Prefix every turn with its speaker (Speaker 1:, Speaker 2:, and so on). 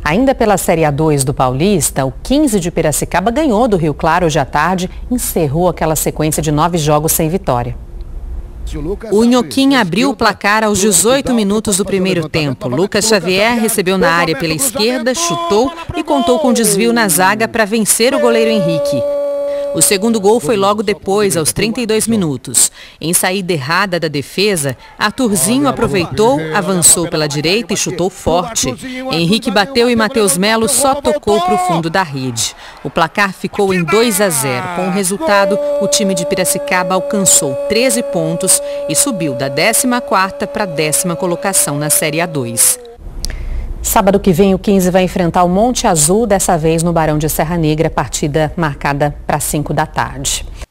Speaker 1: Ainda pela Série A2 do Paulista, o 15 de Piracicaba ganhou do Rio Claro hoje à tarde e encerrou aquela sequência de 9 jogos sem vitória.
Speaker 2: O Inhoquim abriu o placar aos 18 minutos do primeiro tempo. Lucas Xavier recebeu na área pela esquerda, chutou e contou com desvio na zaga para vencer o goleiro Henrique. O segundo gol foi logo depois, aos 32 minutos. Em saída errada da defesa, Arthurzinho aproveitou, avançou pela direita e chutou forte. Henrique bateu e Matheus Melo só tocou para o fundo da rede. O placar ficou em 2-0. Com o resultado, o time de Piracicaba alcançou 13 pontos e subiu da 14ª para a 10ª colocação na Série A2.
Speaker 1: Sábado que vem o 15 vai enfrentar o Monte Azul, dessa vez no Barão de Serra Negra, partida marcada para 5 da tarde.